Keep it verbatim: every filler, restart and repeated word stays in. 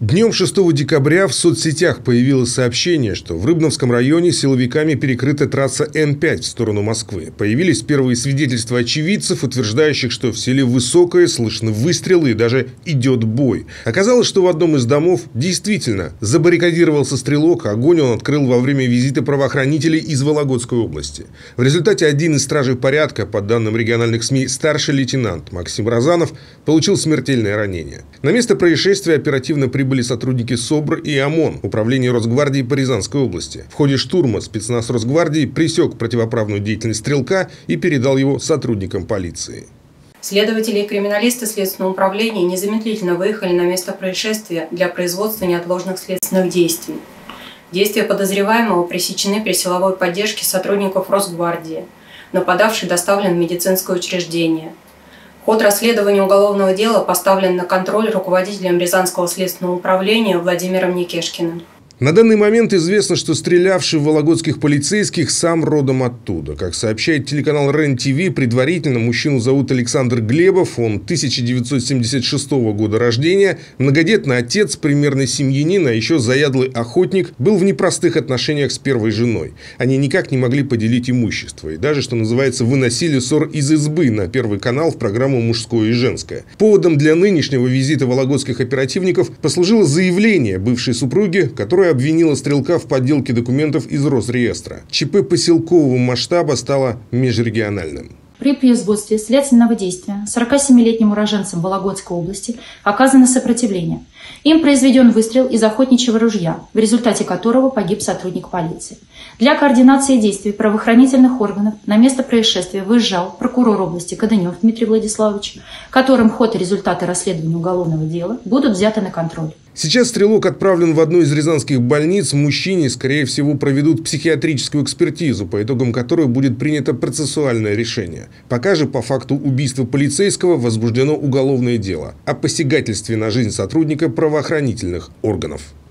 Днем шестого декабря в соцсетях появилось сообщение, что в Рыбновском районе силовиками перекрыта трасса Н пять в сторону Москвы. Появились первые свидетельства очевидцев, утверждающих, что в селе Высокое слышны выстрелы и даже идет бой. Оказалось, что в одном из домов действительно забаррикадировался стрелок, огонь он открыл во время визита правоохранителей из Вологодской области. В результате один из стражей порядка, по данным региональных СМИ, старший лейтенант Максим Розанов, получил смертельное ранение. На место происшествия оперативно прибыли были сотрудники СОБР и ОМОН, Управления Росгвардии по Рязанской области. В ходе штурма спецназ Росгвардии пресек противоправную деятельность стрелка и передал его сотрудникам полиции. Следователи и криминалисты Следственного управления незамедлительно выехали на место происшествия для производства неотложных следственных действий. Действия подозреваемого пресечены при силовой поддержке сотрудников Росгвардии. Нападавший доставлен в медицинское учреждение. Ход расследования уголовного дела поставлен на контроль руководителем Рязанского следственного управления Владимиром Никешкиным. На данный момент известно, что стрелявший в вологодских полицейских сам родом оттуда. Как сообщает телеканал РЕН-ТВ, предварительно мужчину зовут Александр Глебов, он тысяча девятьсот семьдесят шестого года рождения, многодетный отец, примерный семьянин, а еще заядлый охотник, был в непростых отношениях с первой женой. Они никак не могли поделить имущество и даже, что называется, выносили ссор из избы на Первый канал в программу «Мужское и женское». Поводом для нынешнего визита вологодских оперативников послужило заявление бывшей супруги, которая обвинила стрелка в подделке документов из Росреестра. ЧП поселкового масштаба стало межрегиональным. При производстве следственного действия сорокасемилетним уроженцам Вологодской области оказано сопротивление. Им произведен выстрел из охотничьего ружья, в результате которого погиб сотрудник полиции. Для координации действий правоохранительных органов на место происшествия выезжал прокурор области Кадынев Дмитрий Владиславович, которым ход и результаты расследования уголовного дела будут взяты на контроль. Сейчас стрелок отправлен в одну из рязанских больниц. Мужчине, скорее всего, проведут психиатрическую экспертизу, по итогам которой будет принято процессуальное решение. Пока же по факту убийства полицейского возбуждено уголовное дело о посягательстве на жизнь сотрудника правоохранительных органов.